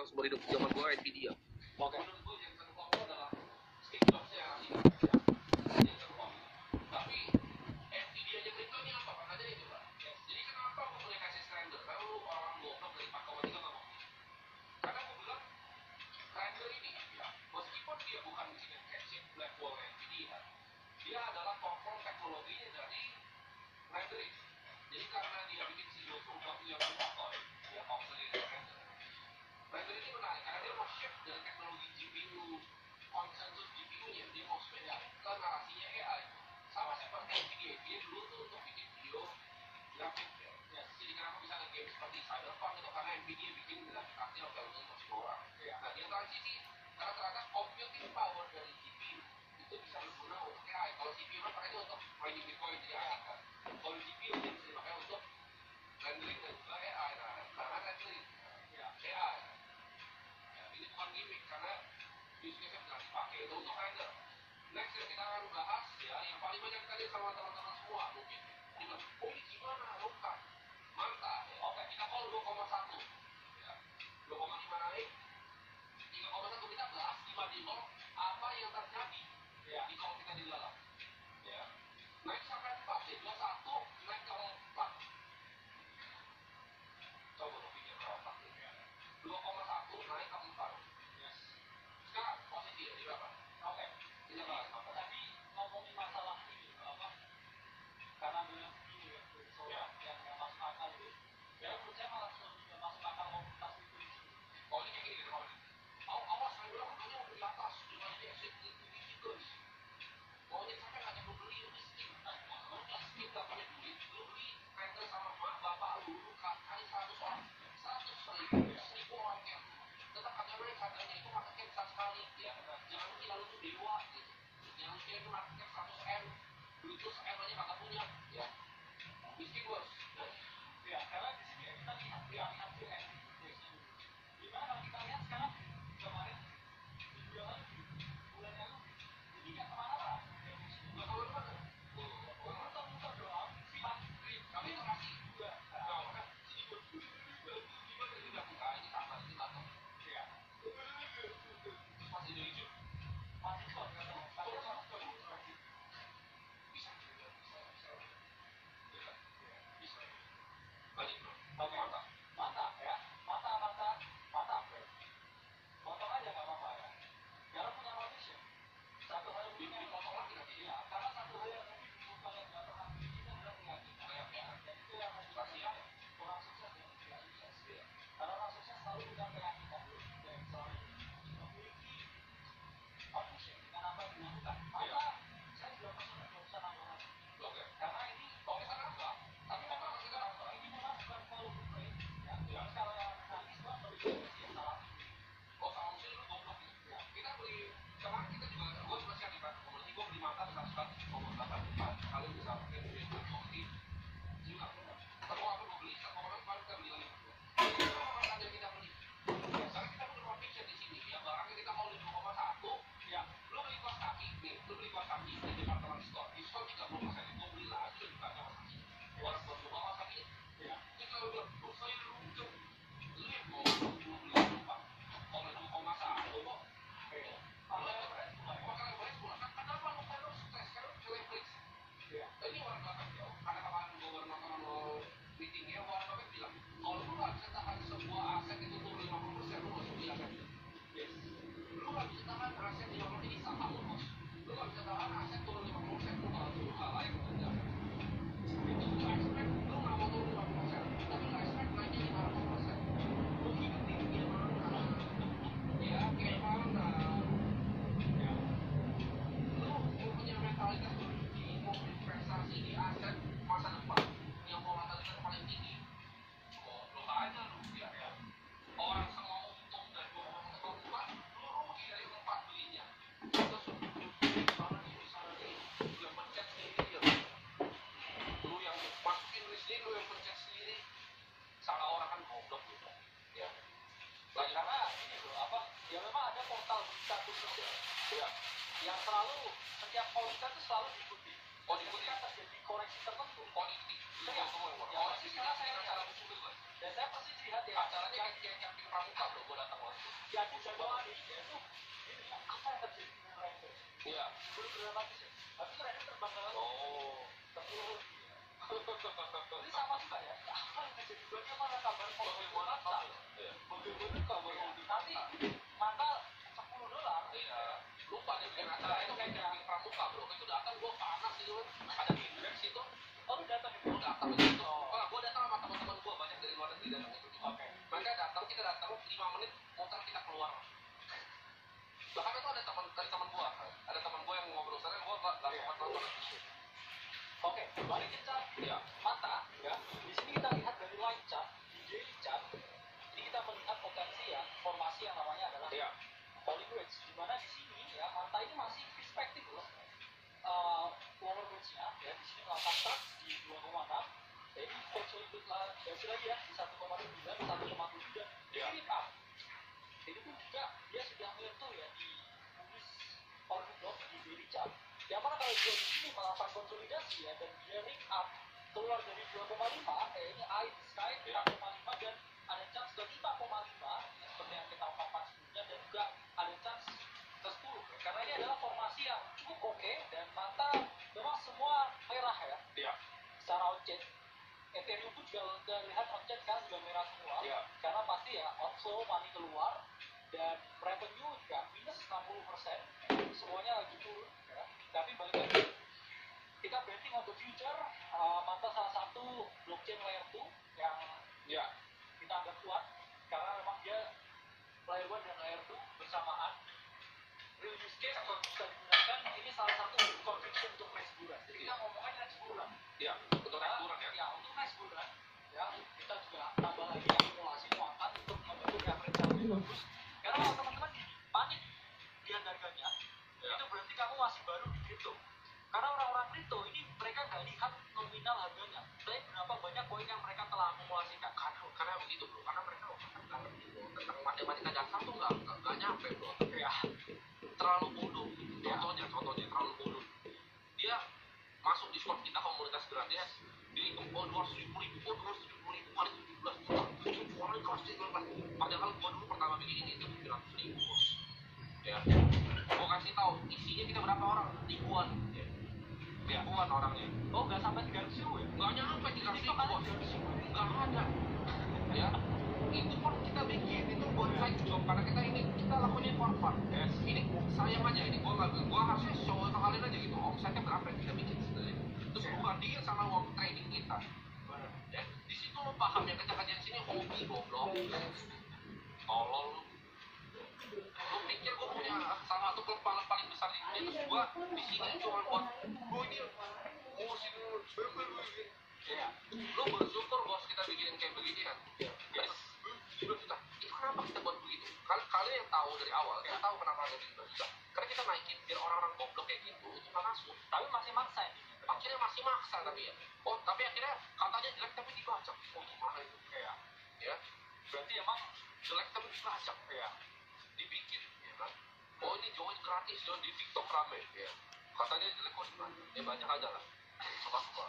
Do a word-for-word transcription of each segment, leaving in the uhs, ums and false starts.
menang seumur hidup. Zaman gue Nvidia. Oke. Menurut gue yang terutama adalah Steve Jobs yang ngasih ya. Yang terutama. Tapi Nvidia aja itu ini apa? Kan aja itu lah. Jadi kenapa gue boleh kasih render? Karena lu orang goblok dari empat koma tiga nggak mau. Karena gue bilang render ini ya, meskipun dia bukan bikin chip Blackwell Nvidia, dia adalah platform teknologinya dari rendering. Jadi karena dia bikin C P U sesuatu yang dipakai, dia mau sendiri render. Render ini menarik karena dia mau shift dari teknologi G P U, konsensus G P U-nya, dia mau sepeda ke narasinya A I. Sama seperti Nvidia, dia dulu tuh untuk bikin video grafik ya. Ya, jadi kenapa bisa nge-game seperti Cyberpunk itu karena Nvidia bikin grafik kartu yang untuk semua orang. Ya. Nah, dia transisi karena ternyata computing power dari G P U itu bisa berguna untuk A I. Kalau C P U kan pakainya untuk mining Bitcoin jadi A I kan. Kalau G P U dia bisa dipakai untuk rendering dan juga A I. Nah, karena rendering ya A I. Ya, ini bukan gimmick karena use case yang bisa dipakai itu untuk render. Next yang kita akan bahas ya yang paling banyak tadi sama teman-teman semua mungkin. Dia bilang, oh ini gimana? Bukan. Mantap. Ya. Oke, kita call dua koma satu. Ya. dua koma lima naik. tiga koma satu kita bahas lima di nol apa yang terjadi ya di kalau kita di dalam. Ya. Naik sampai empat ya. dua puluh satu naik ke empat. Coba lu pikir ke empat ya. dua koma satu naik ke empat. Yes. Sekarang posisi ya di berapa? Oke. Kita bahas apa? Tadi ngomongin masalah ini apa? Karena bilang ini ya, soal yang nggak masuk akal itu. Ya, menurut saya malah sudah masuk akal komunitas itu. Oh ini kayak gini kalau awas saya bilang katanya mau di atas dengan dia safety itu mau ini sampai nggak nyampe beli miskin lu miskin nggak punya duit lu beli renter sama mak bapak lu lu kali seratus orang seratus seribu seribu orang yang tetap aja naik harganya itu marketnya besar sekali ya jangan kira lu tuh dewa gitu jangan kira itu marketnya seratus M duit lu se-M aja kagak punya ya miskin bos ya karena di sini kita lihat ya lihat tuh M gimana kalau kita lihat sekarang kemarin minggu yang lalu bulan yang lalu jadi nggak kemana-mana nggak kemana-mana muter-muter doang empat trip kami itu masih dua nah makanya sini gue gimana ini udah buka ini tambah ini tambah ya masih dari jam masih kok nggak tahu tapi masih kok bisa juga bisa bisa bisa balik bro oke mantap mantap ya mantap mantap mantap bro potong aja nggak apa-apa ya jangan punya motivation satu hal yang bikin potong lagi nanti ya karena satu hal yang mungkin bukan yang nggak pernah bikin adalah meyakinkan ya dan itu yang harus kita orang sukses dan tidak sukses ya karena orang sukses selalu punya keyakinan dan selalu memiliki obsession dengan apa yang dilakukan maka saya juga pernah nggak usah nambah lagi oke karena ini oke saya nambah tapi memang kita nambah ini memang bukan follow the trend ya yang kalau yang nanti semua berikutnya sih salah oh sama musim lu goblok ya kita beli kemarin kita juga gue juga siap di komunitas gue beli mata besar sekali nomor delapan empat kali bisa pakai duit komunitas juga tapi apa gue beli satu orang paling kita beli lagi itu apa aja kita beli ya karena kita punya conviction di sini ya barangnya kita mau di dua koma satu ya lu beli kaos kaki nih lu beli kaos kaki di departemen store diskon tiga puluh persen gue beli lagi udah dibuka kaos kaki orang buat buka kaos kaki ya itu kalau bilang oh saya rujuk lu yang mau beli apa kalau dua koma satu kok makanya boleh sebulan kenapa lu kan lu stres kan lu selebriti ya ini orang belakang jauh karena kemarin gue baru nonton meetingnya orang belakang bilang kalau lu nggak bisa tahan sebuah aset itu turun lima puluh persen lu masuk di aset yes lu nggak bisa tahan aset lima puluh persen ini saham lu bos lu nggak bisa tahan aset turun lima puluh persen lu nggak lu nggak layak untuk di aset itu lu expect lu nggak mau turun lima puluh persen tapi lu expect naiknya lima ratus persen lu hidup di dunia mana ya kayak mana ya lu punya mentalitas berhenti mau investasi di aset masa depan yang volatilitas paling tinggi goblok aja lu ya ya orang semua untung dari dua koma satu ke empat lu rugi dari empat belinya itu sana ini sana ini lu yang pencet sendiri ya lu yang masukin list ini lu yang pencet sendiri salah orang kan goblok gitu ya lagi karena ini loh apa ya memang ada portal berita khusus ya ya yang selalu setiap konten itu selalu diikuti oh diikuti ketika terjadi koreksi tertentu oh diikuti serius semua ya koreksi karena saya cara musuh itu dan saya pasti lihat ya acaranya kayak kayak camping pramuka bro gue datang jadi jadwal ini ya itu ini apa yang terjadi dengan Random? Iya. Belum dramatis ya. Habis itu Random terbang ke Oh. sepuluh. Ini sama juga ya. Apa yang terjadi? Bagaimana kabar bagaimana kabar? Bagaimana kabar? Nanti mata sepuluh dolar. Iya. Lupa deh bikin acara itu kayak bikin pramuka bro. Itu datang gua panas gitu kan. Ada di Drex itu. Oh lu datang itu? Gua datang itu. Oh, gua datang sama teman-teman gua banyak dari luar negeri datang itu. Oke. Mereka datang, kita datang lima menit muter kita keluar. Bahkan itu ada teman dari teman gua, ada teman gua yang ngobrol sana, gua nggak nggak sempat nonton. Oke, balik kita Iya. mata ya. Di sini kita lihat dari line chart, di daily chart. Ini kita melihat potensi ya formasi yang namanya adalah Iya. Holy Bridge. Di mana di sini ya mata ini masih perspektif loh. Uh, lower bridge-nya ya di sini melangkah start di dua koma enam. Jadi konsolidasi lah, basi lagi ya di satu koma sembilan, satu koma tujuh dan Iya. ini up. Itu pun juga dia sudah menyentuh ya di bullish order block di daily chart. Yang mana kalau dia di sini melakukan konsolidasi ya dan dia ring up keluar dari dua koma lima, eh ini eye in the sky empat koma lima dan ada chance ke lima koma lima ya, seperti yang kita ungkapkan sebelumnya dan juga ada chance ke sepuluh ya. Karena ini adalah formasi yang cukup oke dan mata memang semua merah ya. Iya. Secara on-chain Ethereum pun juga terlihat on-chain sekarang juga merah semua. Iya. Karena pasti ya outflow money keluar dan revenue juga minus enam puluh persen, semuanya lagi turun ya. Tapi balik lagi kita betting on the future, uh, mata salah satu blockchain layer two yang Iya. kita anggap kuat karena memang dia layer one dan layer two bersamaan. Real use case kalau bisa digunakan ini salah satu conviction untuk next bulan. Jadi kita ngomongin next bulan. Iya. Untuk naik turun ya. Ya untuk next bulan ya kita juga tambah lagi akumulasi muatan untuk membentuk average yang lebih bagus. Karena kalau teman-teman gini, panik lihat harganya, Ya. itu berarti kamu masih baru di kripto. Karena orang-orang kripto ini mereka nggak lihat nominal harganya, tapi berapa banyak koin yang mereka telah akumulasikan. Karena karena begitu bro. Karena mereka nggak ngerti bro. Tentang matematika dasar tuh nggak nggak nggak nyampe bro. Ya, Terlalu bodoh. Contohnya, contohnya terlalu bodoh. Dia masuk di Discord kita komunitas gratis. Dia hitung oh dua ratus tujuh puluh ribu, oh dua ratus tujuh puluh ribu kali tujuh belas juta. Itu suaranya keras sih kan. Padahal gua dulu pertama bikin ini itu tujuh ratus ribu bos. Ya. Gua kasih tahu isinya kita berapa orang? Ribuan. Ya. Ribuan orangnya. oh nggak sampai tiga ratus ribu ya? Nggak nyampe tiga ratus Ini ribu kok bos. tiga ratus ribu? Nggak ada. Ya. Itu pun kita bikin itu buat side job karena kita ini kita lakunya for fun. Yes. Ini sayang aja ini gua nggak gua harusnya show ke kalian aja gitu. Omsetnya berapa yang kita bikin sebenarnya. Terus gua bandingin sama uang trading kita. Ya, di situ lo paham ya kecil-kecil di sini hobi goblok. Tolol lu. Lu pikir gua punya salah satu klub paling paling besar di dunia terus gua di sini cuma buat gua ini ngurusin bener-bener. Ya, lu bersyukur bos kita bikinin kayak beginian. Yes. Sudah juta. Itu kenapa kita buat begitu? Kalian kalian yang tahu dari awal, kita tahu kenapa ada di juta. Karena kita naikin biar orang-orang goblok kayak gitu itu nggak masuk. Tapi masih maksa ini. Akhirnya masih maksa tapi ya. Oh tapi akhirnya katanya jelek tapi dibajak. Oh gimana itu? Ya. Ya. Berarti emang Jelek tapi dibajak. ya. Dibikin. Ya kan? Oh ini join gratis join di TikTok rame. Ya. Katanya jelek kok gimana? Ya banyak aja lah. Apa-apa.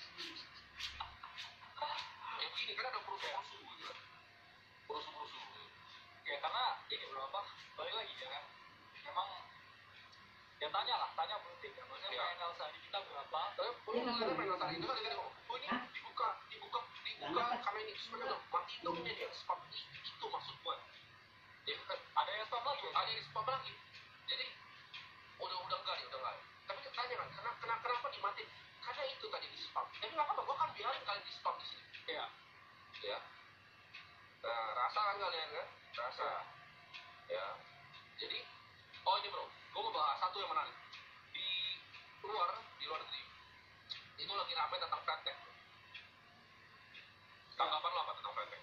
Ya begini kan ada perusuh-perusuh gitu kan. Perusuh-perusuh. Ya karena ini berapa? Balik lagi ya kan. Memang ya tanya lah, tanya politik ya. Maksudnya Ya. P N L sehari kita berapa? Tapi lu ngeliatnya pengen tadi itu kan dia ngomong, oh ini dibuka, dibuka, dibuka karena ini sebenarnya udah mati dongnya dia spam itu maksud gue. Ya kan Ada yang spam lagi. ada yang spam lagi. Jadi udah udah enggak nih udah enggak. Tapi tanya kan kenapa kenapa, kenapa dimatiin? Karena itu tadi di spam. Tapi nggak apa-apa, gue kan biarin kalian di spam di sini. Ya. Ya. Nah rasa kan kalian kan? Rasa. Ya. Jadi oh ini bro, gue mau bahas satu yang menarik. Di luar di luar negeri itu lagi ramai tentang praktek. Tanggapan lo apa tentang praktek?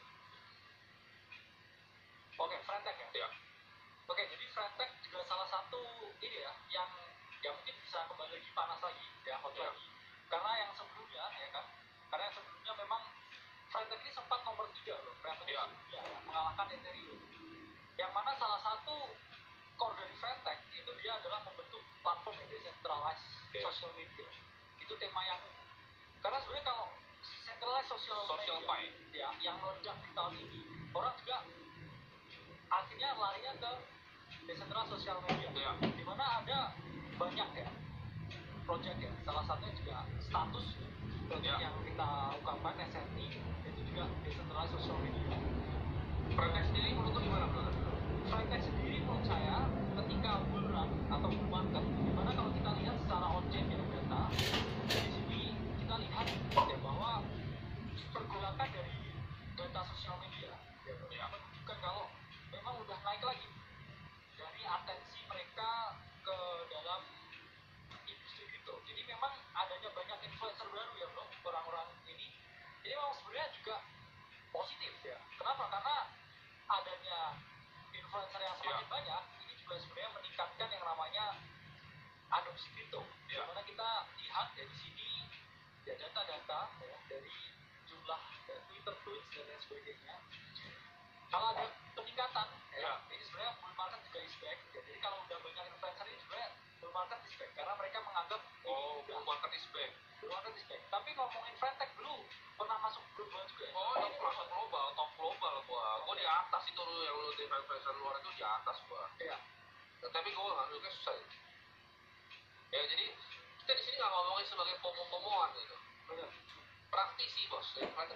Oke, Frentek ya. Ya. Oke, jadi Frentek juga salah satu ini ya yang yang mungkin bisa kembali lagi panas lagi ya, hot Ya. lagi. Karena yang sebelumnya ya kan, karena yang sebelumnya memang Frentek ini sempat nomor tiga loh, revenue Ya. sebelumnya ya, mengalahkan Ethereum. Yang mana salah satu core dari Frentek itu dia adalah membentuk platform yang decentralized Ya. social media. Itu tema yang karena sebenarnya kalau centralized social, Social media pie. ya yang meledak di tahun ini orang juga akhirnya larinya ke desentralized sosial media, Ya. di mana ada banyak ya project ya, salah satunya juga status project Ya. yang kita ungkapkan S R T, itu juga decentralized social media. Frontend sendiri menurut lu gimana bro? Frontend sendiri menurut saya ketika bull run atau bull market, dimana kalau kita lihat secara on-chain ya data, di sini kita lihat ya bahwa pergolakan dari data sosial media ya, Ya. menunjukkan kalau memang udah naik lagi dari atensi mereka ke dalam industri kripto. Jadi memang adanya banyak influencer baru ya bro, orang-orang ini. Ini memang sebenarnya juga positif ya. Kenapa? Karena adanya influencer yang semakin Ya. banyak, ini juga sebenarnya meningkatkan yang namanya adopsi kripto. Ya. Dimana kita lihat ya di sini ya data-data ya, dari jumlah ya, Twitter tweets dan lain sebagainya. Kalau ada peningkatan, ya, Ya. ini sebenarnya bull market juga is back. Ya, jadi kalau udah banyak influencer ini sebenarnya bull market is back karena mereka menganggap ini Oh, udah bull market is back. bull market is back. Tapi ngomongin Fintech dulu pernah masuk global juga ya. Oh, ini masuk global, top global gua. Gua di atas itu lu yang lu di investor luar itu di atas gua. Iya. Nah, tapi gua nggak juga susah. Ya. ya jadi kita di sini nggak ngomongin sebagai pomo-pomoan gitu. Benar. Praktisi bos, ya, gimana?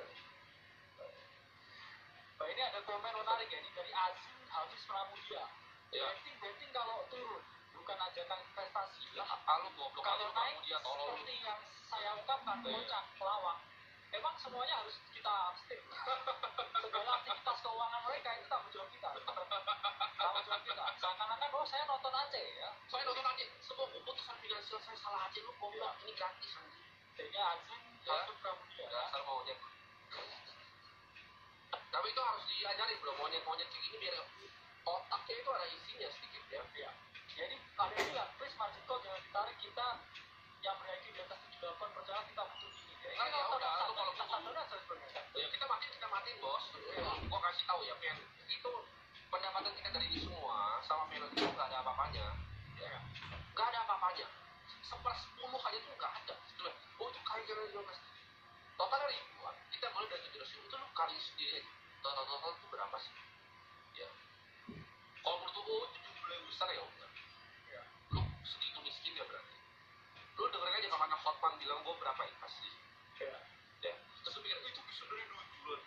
Nah, ini ada komen menarik ya, ini dari Azim Hafiz Pramudia. Ya. Betting betting kalau turun bukan ajakan investasi. Ya, kalau goblok aja Kalau lu naik kamu dia tolong lu. seperti yang saya ungkapkan, Iya. kocak, pelawak. Emang semuanya harus kita stick. Segala aktivitas keuangan mereka itu tanggung jawab kita. Tanggung jawab kita. Seakan-akan oh saya nonton aja ya. Saya nonton aja, semua keputusan finansial saya salah aja lu goblok, ini gratis anjing. Ini Azim Ya. Hafiz Pramudia. Dasar monyet. Tapi itu harus diajari bro, monyet-monyet kayak gini biar otaknya itu ada isinya sedikit ya. Ya. Jadi ada yang bilang, please margin call jangan ditarik, kita yang berhasil di atas tujuh puluh delapan percaya kita butuh ini. Ya, Nah, ya udah, lu kalau kita butuh- sadar aja sebenarnya. Ya kita matiin, kita matiin bos. Gua kasih tahu ya, Pen. Itu pendapatan kita dari ini semua sama Pen itu nggak ada apa-apanya. Ya, nggak ada apa-apanya. Sepersepuluh aja tuh nggak ada. Gitu loh. Oh itu kali kira dua belas. Totalnya ribuan. Kita mulai dari tujuh ratus ribu itu lu kali sendiri aja. Total total itu berapa sih? Ya. Kalau menurut lu, oh itu jumlah yang besar ya udah. Ya. Lu segitu miskin ya berarti. Lu dengerin aja kalau anak Hotman bilang gua berapa ya asli. Ya. Ya. Terus lu pikir, oh, itu bisa dari dua bulan.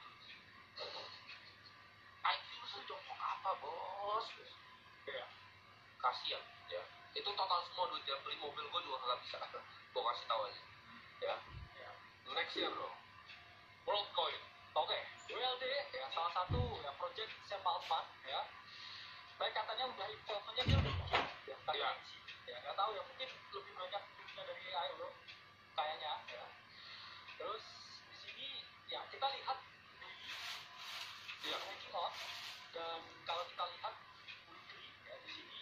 I Q lu sejongkok apa bos? Ya. Kasian ya. Itu total semua duit yang beli mobil gua juga nggak bisa. Gua kasih tahu aja. Ya. Ya. Next ya bro. WorldCoin. Oke, W L D ya salah satu ya project Sam Altman ya. Baik katanya udah involvementnya dia udah bikin ya, Iya. ya nggak tahu ya mungkin lebih banyak duitnya dari A I bro, kayaknya ya. Terus di sini ya kita lihat di Iya. ranking out dan kalau kita lihat weekly ya di sini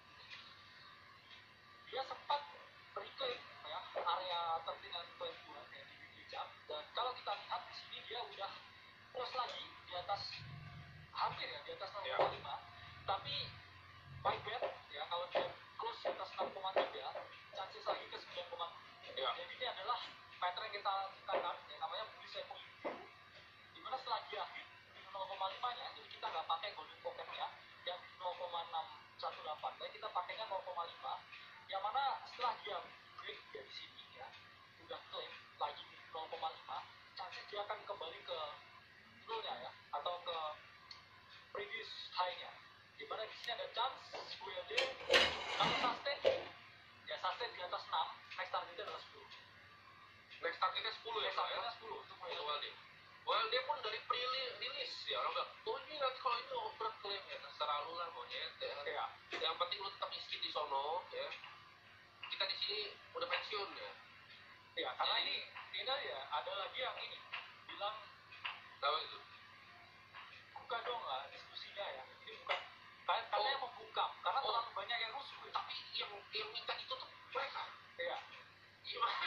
dia sempat reclaim ya area tertinggal dua puluh dua ya di weekly chart dan kalau kita lihat di sini dia udah terus lagi di atas hampir ya di atas nol koma lima tapi my bet ya kalau dia close di atas enam koma tiga chances lagi ke sembilan koma tujuh. Ya. Jadi ini adalah pattern yang kita ciptakan yang namanya bullish cycle dimana setelah dia hit di nol koma lima nya jadi kita nggak pakai golden pocketnya yang di nol koma enam satu delapan tapi kita pakainya nol koma lima yang mana setelah dia break ya di sini ya udah claim lagi di nol koma lima chances dia akan kembali ke nolnya ya atau ke previous high-nya dimana di sini ada chance W L D kalau sustain ya sustain di atas enam next targetnya adalah sepuluh Next targetnya sepuluh ya next bro ya. targetnya sepuluh untuk W L D. W L D. W L D pun dari pre-release ya orang bilang, oh ini nanti kalau ini overclaim ya terserah lu lah monyet ya. Ya. Yang penting lu tetap miskin di sono ya. Kita di sini udah pensiun ya. Ya, karena ini ini ya ada lagi yang ini bilang Tahu itu? buka dong lah diskusinya ya. Ini bukan kalian kalian yang membuka karena Oh. terlalu banyak yang rusuh. Ya. Tapi yang yang minta itu tuh mereka. Ya. Gimana?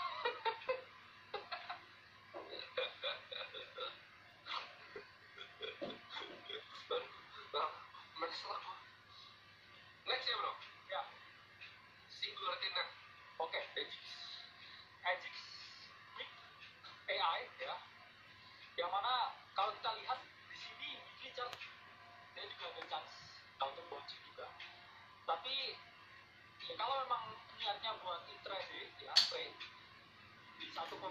Nah, masalah gua. Next ya bro. Ya. Singularity Net. Oke. Agix Click A I ya. Yang mana kalau kita lihat di sini weekly chart dia juga ada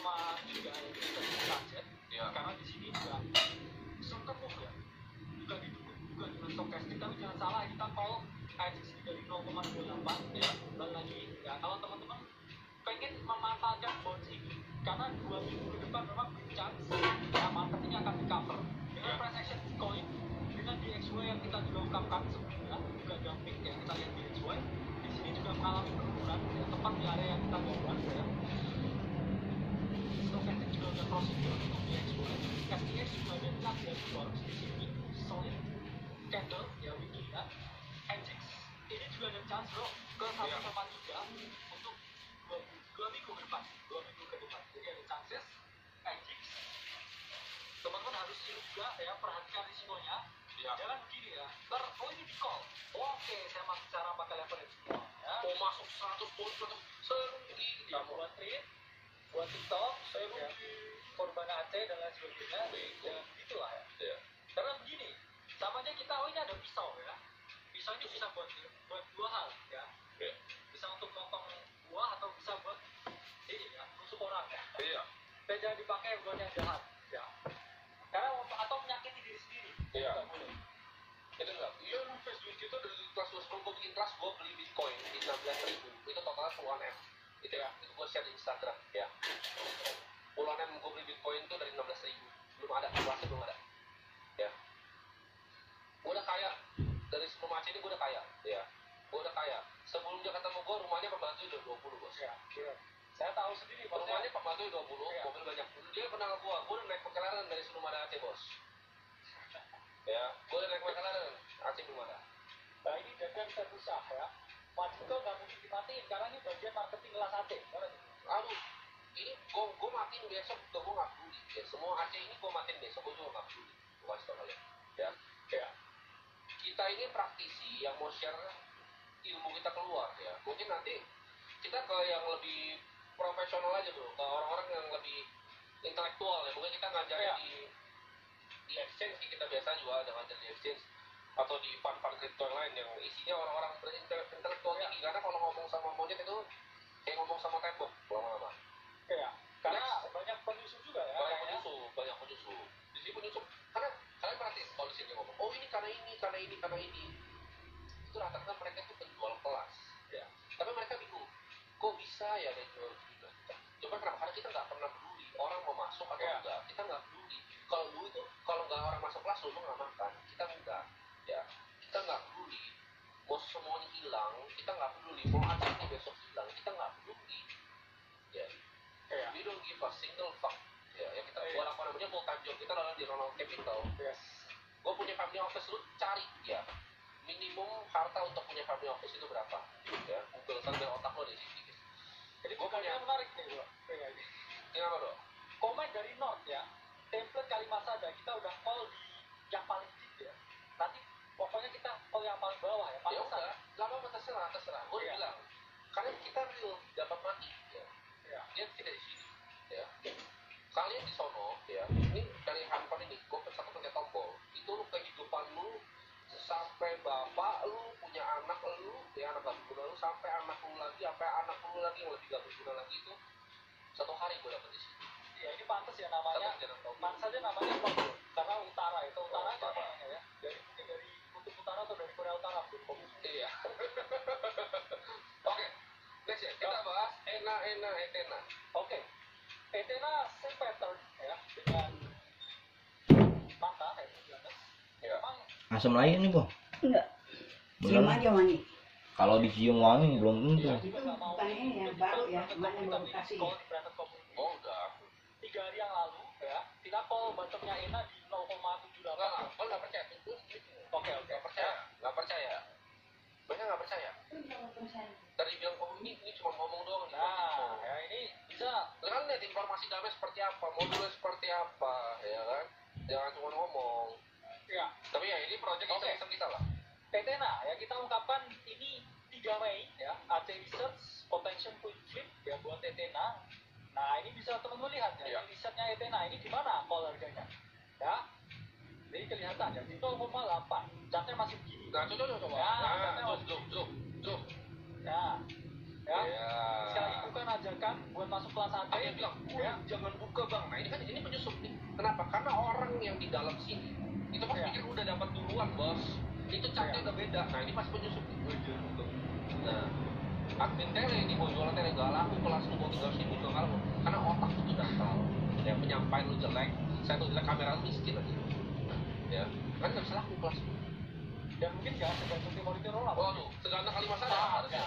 sama juga yang kita target Iya. karena di sini juga short-term move ya juga didukung juga dengan stochastic, tapi jangan salah kita call I G X dari nol koma dua delapan ya. Balik lagi ya, kalau teman-teman pengen memanfaatkan bonds ini karena dua minggu ke depan memang big chance ya market ini akan di cover dengan price action Bitcoin dengan D X Y yang kita juga ungkapkan sebelumnya juga dumping ya, kita lihat D X Y di sini juga mengalami penurunan ya, tepat di area yang kita buat ya. Stochastic juga udah crossing juga untuk D X Y, S T X juga ada cat dari Forex di sini solid candle ya weekly ya. H X ini juga ada chance bro ke satu koma tiga untuk dua, dua minggu ke depan, dua minggu ke depan. Jadi ada chances H X. Teman-teman harus ini juga ya, perhatikan risikonya. Iya. Jangan begini ya. Ntar, oh ini di call. Oh, oke, saya masuk cara pakai leverage call ya. Mau masuk seratus poin seratus serugi. Ya, buat trade, buat TikTok, saya rugi, korban A C dan lain sebagainya. Jangan begitulah ya. Iya. Karena begini, sama aja kita, oh ini ada pisau ya. Pisau ini bisa buat buat dua hal ya. Iya. Bisa untuk potong buah atau bisa buat ini ya, nusuk orang ya. Iya. Dan jangan dipakai buat yang jahat ya. Karena atau menyakiti diri sendiri. Iya. Nggak boleh. Itu enggak. Iya, lu invest duit kita dari kelas dua sebelum gue bikin kelas, gue beli Bitcoin di enam belas ribu. Itu totalnya puluhan M. Itu ya. Itu gue share di Instagram ya. Puluhan M gue beli Bitcoin itu dari enam belas ribu. Belum ada, kelasnya belum ada. Ya. Gue udah kaya. Dari sebelum Aceh ini gue udah kaya. Ya. Gue udah kaya. Sebelum dia ketemu gue, rumahnya pembantu udah dua puluh bos. Ya, iya. Saya tahu sendiri Rumahnya maksudnya. pembantu dua puluh, Iya. mobil banyak. Dia kenal gue, gue udah naik McLaren dari sebelum ada Aceh bos. Ya, gue udah naik McLaren, Aceh belum ada. Nah ini dagang terpisah ya. Majito nggak mungkin dimatiin karena ini bagian marketing kelas A C. Aduh, ini gue gue matiin besok juga gue nggak peduli. Ya, semua Aceh ini gue matiin besok gue juga nggak peduli. Gue kasih tau kalian. Ya, ya. Kita ini praktisi yang mau share ilmu kita keluar ya. Mungkin nanti kita ke yang lebih profesional aja bro, ke orang-orang yang lebih intelektual ya. Mungkin kita ngajar Ya. di di exchange kita biasa juga ada ngajar di exchange atau di fund-fund crypto yang lain yang isinya orang-orang berintelektual tinggi. Karena kalau ngomong sama monyet itu kayak ngomong sama tembok lama-lama. Ya. Karena banyak penyusup juga ya. Banyak kayaknya. penyusup, banyak penyusup. Di sini penyusup karena kalian perhatiin kalau di sini ngomong, oh ini karena ini, karena ini, karena ini. Itu rata-rata mereka itu penjual kelas. Ya. Tapi mereka bingung, kok bisa ya ada jual juga? Coba kenapa? Karena kita nggak pernah peduli orang mau masuk atau Ya. enggak. Kita nggak peduli. Kalau dulu itu kalau nggak orang masuk kelas lu nggak makan. Kita enggak. Ya, kita nggak peduli. Mau semuanya hilang, kita nggak peduli. Mau ada ini besok hilang, kita nggak peduli. Ya. Ya. We don't give a single fuck. Ya, yang kita Ya. buat apa namanya full time job kita adalah di Ronald Capital. Yes. Gue punya family office, lu cari ya minimum harta untuk punya family office itu berapa ya, Google kan biar otak lo di sini. Jadi Gua bukannya punya- menarik nih bro. Ya, ini. Kenapa dong? Komen dari North ya. Template kalimat saja kita udah call di yang paling deep ya. Nanti pokoknya kita call yang paling bawah ya. Ya Paling udah, gak apa-apa, terserah, terserah. Gue Iya. bilang, karena kita real dapat mati ya. Ya. Dia tidak di sini ya. Kalian di sono ya, ini dari handphone ini, gue satu pakai tombol. Itu lu kehidupan lu sampai bapak lu punya anak lu, ya anak gak berguna lu, sampai anak lu lagi, sampai anak lu lagi yang lebih gak berguna lagi itu satu hari gue dapet di sini. Ya ini pantas ya namanya. Tapi jangan tahu. Pantas saja namanya North bro. Karena utara itu utara Oh, aja utara. namanya ya. Dari mungkin dari kutub utara atau dari Korea Utara bro. Iya. Oke, next ya. Kita bahas Ena Ena Etena. Oke. Etena same pattern ya dengan mata kayak bilang. Ya. Memang Asam lagi nih, Bang. Enggak, Bener. cium aja wangi. Kalau dicium wangi belum tentu. ya, juga nggak mau Bukan ini ya, baru ya, kemarin yang baru kasih. Call di private community. Oh udah. Tiga hari yang lalu ya, kita call bottomnya Ena di nol koma tujuh Enggak, delapan. enggak. Gue nggak percaya. Gue Oke oke. nggak percaya. Nggak percaya. Banyak nggak percaya. Tadi bilang, oh ini ini cuma ngomong doang. nih. Nah, ya ini bisa Sekarang lihat informasi damai seperti apa, modulnya seperti apa, ya kan? Jangan cuma ngomong. ya. Tapi ya ini proyek Oke. iseng-iseng kita lah. Etena ya kita ungkapkan ini tiga Mei ya, A C Research Potential Quick Flip ya buat Etena. Nah ini bisa teman-teman lihat ya, Iya. ini risetnya Etena ini di mana call harganya ya. Jadi kelihatan ya di nol koma delapan, chartnya masih begini. Nah, coba coba coba. Ya, Nah, katanya zoom zoom zoom zoom. Nah, ya. Ya. Sekali lagi bukan ajakan buat masuk kelas Ada A. yang bilang, Ya. "Wah, jangan buka bang." Nah ini kan ini penyusup nih. Kenapa? Karena orang yang di dalam sini itu pasti Ya. pikir udah dapat duluan bos. Itu catnya Ya. udah beda. Nah ini pasti penyusup nih. Gitu. Nah, admin tele di bawah jualan tele gak laku kelas lu mau tinggal sini juga gak laku. Karena otak lu tuh dangkal. Ya penyampaian lu jelek, saya tuh jelek kamera lu miskin lagi. Ya, kan gak bisa laku kelas lu. Dan mungkin nggak segantung Timor Rola. Waduh, seganteng kali masalah Nah, harusnya.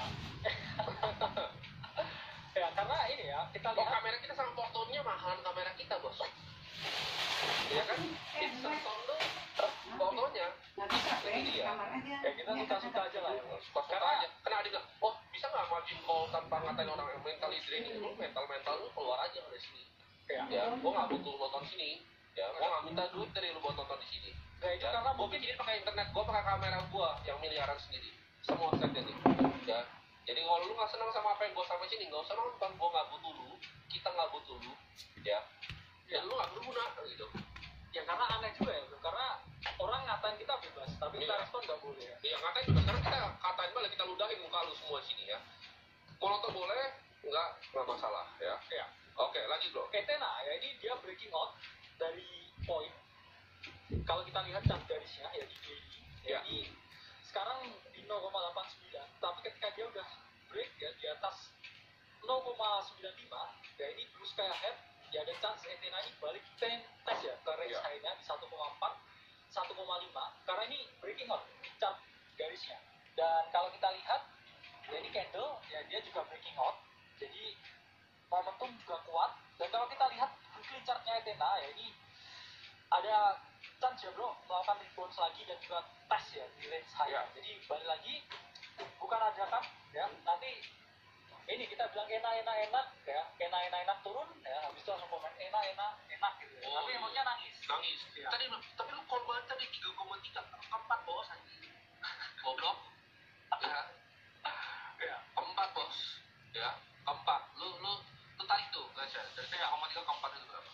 Ya karena ini ya kita Oh, lihat kamera kita sama fotonya mahalan kamera kita bos. Ya kan? Eh, Instagram tuh fotonya Nggak bisa, Pe. Ini dia. Kamar aja. ya kita suka-suka aja lah ya. suka-suka aja. Karena ada bilang, oh bisa nggak margin call tanpa ngatain orang yang mentally draining? Lu mental-mental lu keluar aja dari sini. Ya. Ya, gua nggak butuh nonton sini. Ya, gua nggak minta duit dari lu buat nonton di sini. Nah, itu Ya, karena gua mungkin bikinin pakai internet, gua pakai kamera gua yang miliaran sendiri. Semua setnya nih. Ya. Jadi kalau lu nggak senang sama apa yang gua sampai sini, nggak usah nonton. Gua nggak butuh lu, kita nggak butuh lu. Ya. Ya lu nggak berguna gitu. ya karena aneh juga ya bro. Karena orang ngatain kita bebas tapi kita Iya. respon nggak boleh ya. Iya ngatain juga sekarang kita katain balik, kita ludahin muka lu semua sini ya. Mau nonton boleh, nggak nggak masalah ya. Ya. Oke lanjut bro. Etena ya ini dia breaking out dari poin. Kalau kita lihat chart garisnya ya di daily, Ya. ya. Ini sekarang di nol koma delapan sembilan, tapi ketika dia udah break ya di atas nol koma sembilan lima, ya ini blue sky ahead, ya ada chance Etena ini balik ten tes ya ke range Ya. high-nya di satu koma empat, satu koma lima, karena ini breaking out chart garisnya. Dan kalau kita lihat, ya ini candle, ya dia juga breaking out, jadi momentum juga kuat. Dan kalau kita lihat weekly chartnya Etena ya ini ada chance ya bro melakukan rebound lagi dan juga tes ya di range high. Ya. Jadi balik lagi bukan ajakan ya, nanti ini kita bilang enak enak enak ya, enak enak enak turun ya, habis itu langsung komen enak enak enak gitu ya. Oh, Tapi iya. emangnya nangis Nangis. ya. Tadi tapi lu korban tadi tiga koma tiga, keempat bos anjing. Goblok. Ya. Ya. Keempat bos. Ya. Keempat. Lu lu lu tarik tuh guys ya. Dari tiga koma tiga ke empat itu berapa?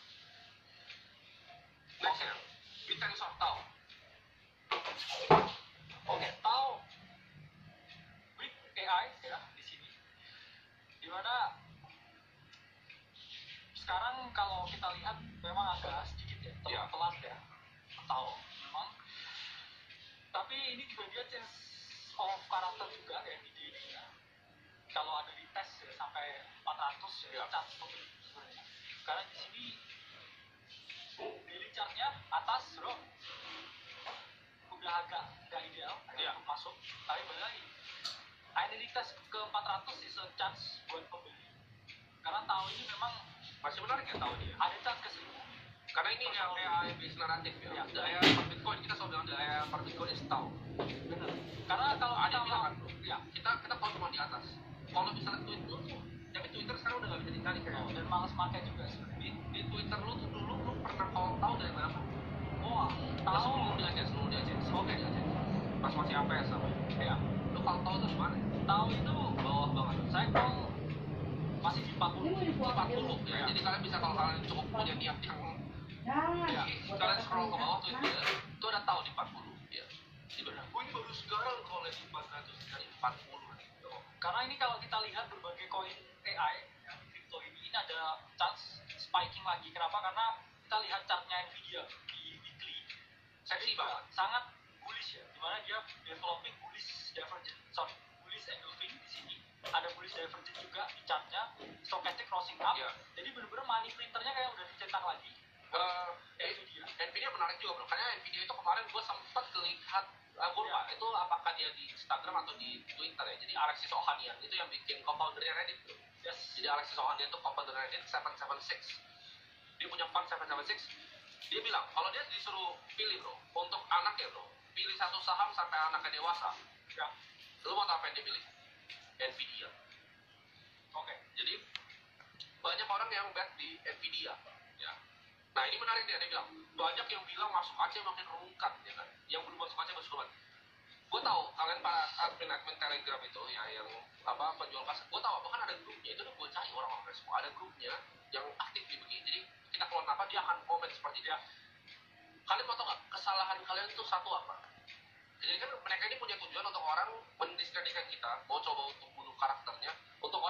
Next ya. Bintang short tahu. Oke, tahu big A I ya di sini. Dimana sekarang kalau kita lihat memang agak sedikit ya, Iya. telat ya, tahu memang. Tapi ini juga dia change of karakter juga ya di dirinya. Kalau ada di tes ya, sampai empat ratus ya, Iya. chance pembeli sebenarnya. Karena di sini daily chartnya atas bro, udah agak nggak ideal Iya. untuk masuk. Tapi balik lagi, identitas ke empat ratus is a chance buat pembeli. Karena tahun ini memang Masih menarik ya tahun ini. ada chance ke seribu. Karena ini yang A I based naratif ya. Ya. The A I per Bitcoin kita selalu bilang the A I per Bitcoin is tahu. Benar. Karena kalau Ada kita yang bilang mau, kan, bro, ya, kita kita tahu cuma di atas. Kalau misalnya tweet lu tuh, tapi Twitter sekarang udah nggak bisa ditarik ya. dan malas pakai juga sebenarnya. Di, di Twitter lu tuh dulu lu pernah call tahu dari mana? Wah, Tahu tahu. sebelum di Aceh, sebelum di Aceh, sebelum di Aceh. Pas masih A P S namanya. Ya, Lu kalau tahu itu di mana? tahu itu Bawah banget. saya call masih di empat Ini puluh. mau dibuang empat dulu. puluh ya. Jadi kalian bisa kalau kalian cukup punya niat yang Nah, ya, buat kalian apa scroll ke bawah tuh Nah, ya, itu ada tahu di empat puluh ya. Jadi benar. Gue ini baru sekarang kalau di empat ratus dari empat puluh gitu. Karena ini kalau kita lihat berbagai koin A I ya, crypto ini, ini ada chance spiking lagi. Kenapa? Karena kita lihat chartnya Nvidia di weekly Seksi juga banget. sangat bullish ya, dimana dia developing bullish divergence, sorry, bullish engulfing di sini. Ada bullish divergence juga di chartnya, stochastic crossing up. Iya. Jadi bener-bener money printernya kayak udah dicetak lagi. Eh, Nvidia. Nvidia menarik juga bro, karena Nvidia itu kemarin gue sempat lihat, uh, gue lupa itu apakah dia di Instagram atau di Twitter ya. Jadi Alexis Ohanian itu yang bikin co-foundernya Reddit bro. Yes. Jadi Alexis Ohanian itu co-founder Reddit tujuh tujuh enam. Dia punya fund tujuh tujuh enam. Dia bilang kalau dia disuruh pilih bro, untuk anaknya bro, pilih satu saham sampai anaknya dewasa. Ya. Lu mau tahu apa yang dia pilih? Nvidia. Oke. Jadi banyak orang yang bet di Nvidia, ya. Nah ini menarik nih, dia bilang banyak yang bilang masuk Aceh makin rungkat, ya kan? Yang belum masuk Aceh masuk rungkat. Gue tahu kalian para admin-admin Telegram itu ya yang apa penjual kaset, gue tahu bahkan ada grupnya itu udah gue cari orang-orang semua ada grupnya yang aktif di begini. Jadi kita keluar apa dia akan komen seperti dia. Kalian mau tahu nggak kesalahan kalian itu satu apa? Jadi kan mereka ini punya tujuan untuk orang mendiskreditkan kita, mau coba untuk bunuh karakternya, untuk orang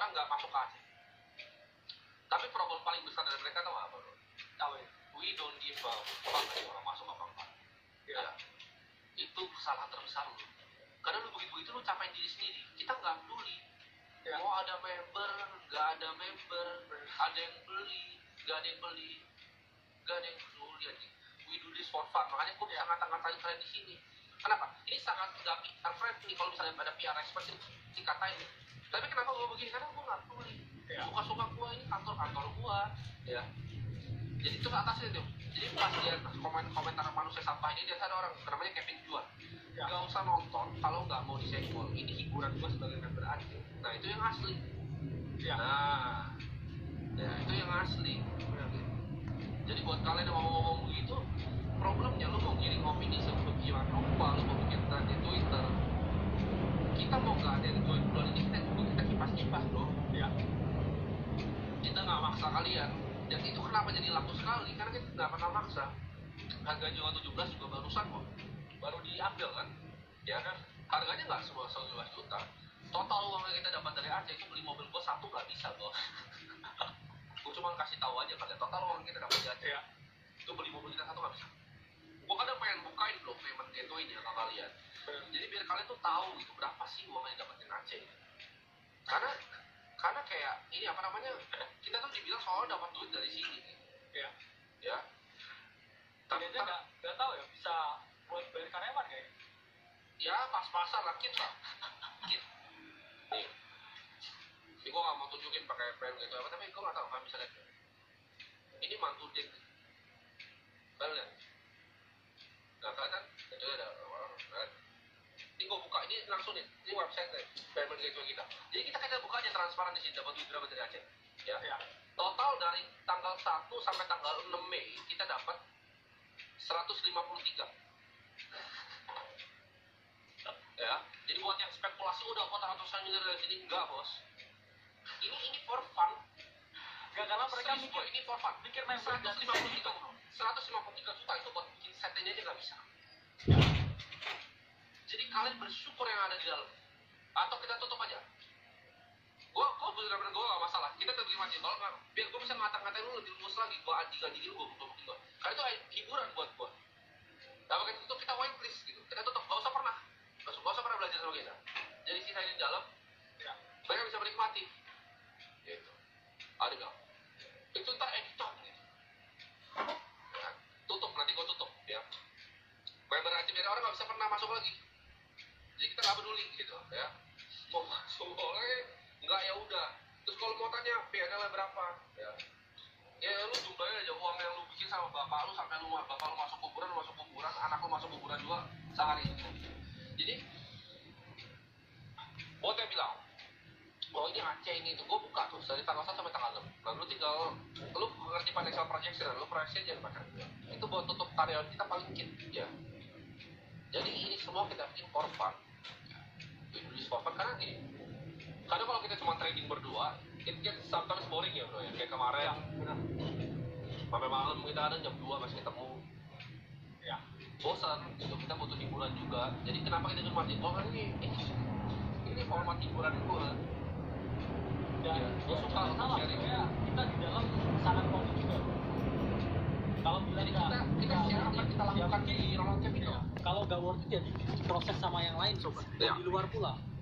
mereka tahu apa bro? Tahu ya? We don't give a fuck nih orang masuk apa enggak. Ya. Itu kesalahan terbesar lu. Karena lu begitu-begitu lu capain diri sendiri. Kita nggak peduli. Ya. Mau ada member, nggak ada member, ada yang beli, nggak ada yang beli, nggak ada yang peduli aja. We do this for fun. Makanya gue bisa ngata-ngatain kalian di sini. Kenapa? Ini sangat nggak P R friendly kalau misalnya ada P R expert dikatain. Tapi kenapa gue begini? Karena gue nggak peduli. Ya. Suka-suka gue ini kantor-kantor gue. Ya. Jadi itu atasnya tuh. Jadi pas dia komen komentar manusia sampah ini dia ada orang namanya Kevin Juan. Ya. Gak usah nonton kalau nggak mau disenggol. Ini hiburan gue sebagai member aja. Nah itu yang asli. Ya. Nah, ya itu yang asli. Jadi buat kalian yang mau ngomong begitu, problemnya lu mau ngirim opini sebegian rupa, lu mau bikin thread di Twitter. Kita mau nggak ada yang join bulan ini kita kita kipas-kipas bro. Ya. Kita nggak maksa kalian. Dan itu kenapa jadi laku sekali? Karena kita nggak pernah maksa. Harga jual tujuh belas juga barusan kok. Baru diambil kan? Ya kan? Harganya nggak semua tujuh belas juta. Total uang yang kita dapat dari Aceh itu beli mobil gua satu nggak bisa bos. Gua cuma kasih tahu aja kalian. Total uang yang kita dapat dari Aceh Ya. itu beli mobil kita satu nggak bisa. Gua kadang pengen bukain blog payment gateway-nya ke kalian. Jadi biar kalian tuh tahu gitu berapa sih uang yang dapetin Aceh. Karena karena kayak ini apa namanya kita tuh dibilang soalnya dapat duit dari sini. Ya. Ya. Tapi Tapi nggak nggak tahu ya bisa buat bayar karyawan kayak. ya pas-pasan lah kita. Kit. Nih. Ini gua nggak mau tunjukin pakai pen gitu apa tapi gua nggak tahu kan bisa lihat. Ini mantu din. Kalian lihat. Nah kan itu ada orang kan. Ini gua buka ini langsung nih. Ini website nih. Payment gateway kita. Jadi kita kita buka aja transparan di sini dapat duit berapa dari Aceh. Ya. Ya. Total dari tanggal satu sampai tanggal enam Mei kita dapat seratus lima puluh tiga. Ya, jadi buat yang spekulasi udah kok ratusan miliar dari sini enggak bos. Ini ini for fun. Nggak karena mereka Serius, mikir gua, ini for fun. mikir member seratus lima puluh tiga seratus lima puluh tiga juta itu buat bikin setnya aja nggak bisa. Jadi kalian bersyukur yang ada di dalam. Atau kita tutup aja. Gua gua bener-bener gua gak masalah. Kita tetap terima aja. Kalau nggak, biar gua bisa ngata-ngatain lu lebih luas lagi. Gua anjing-anjingin gua untuk gua. Karena itu hiburan buat gua. Nah, makanya tutup kita whitelist gitu. Kita tutup. Gak usah pernah. Gak usah, gak usah pernah belajar sama kita. Jadi sisa di dalam. Ya. Mereka bisa menikmati. Gitu. Ada nggak? Itu ntar editor gitu. Nah, tutup nanti gua tutup ya. Member aja biar orang nggak bisa pernah masuk lagi. Jadi kita nggak peduli gitu ya. Mau masuk boleh, nggak ya udah. Terus kalau mau tanya P N L berapa? Ya. Ya lu jumlahnya aja uang yang lu bikin sama bapak lu sampai lu bapak lu masuk kuburan, lu masuk kuburan, anak lu masuk kuburan juga sehari ini. Jadi buat yang bilang bahwa ini Aceh ini tuh gue buka tuh dari tanggal satu sampai tanggal enam. Lalu lu tinggal lu ngerti financial projection, lu proyeksi aja baca. Itu buat tutup karyawan kita paling dikit ya. Jadi ini semua kita bikin for fun. Ini for fun karena gini. Kadang kalau kita cuma trading berdua, it gets sometimes boring ya bro ya. Kayak kemarin, Benar. sampai malam kita kadang jam dua masih ketemu. Ya. Bosan gitu, kita butuh hiburan juga. Jadi kenapa kita cuma di oh ini ini ini format hiburan gue. Dan Ya, gua ya, suka jangan untuk salah, sharing. ya, kita di dalam sangat komit juga. Kalau bilang Jadi nggak- kita kita nggak share apa yang kita lakukan di Ronald Camp itu. kalau nggak worth it ya di- diproses sama yang lain coba. Ya. Di luar pula.